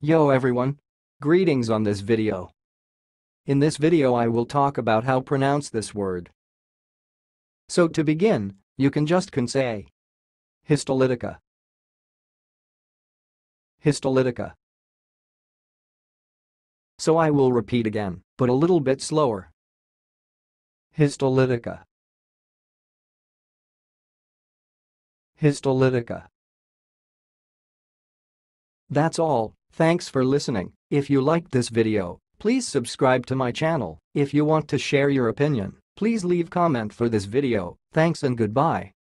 Yo everyone! Greetings on this video. In this video I will talk about how pronounce this word. So to begin, you can say Histolytica. Histolytica. So I will repeat again, but a little bit slower. Histolytica. Histolytica. That's all. Thanks for listening. If you liked this video, please subscribe to my channel. If you want to share your opinion, please leave comment for this video. Thanks and goodbye.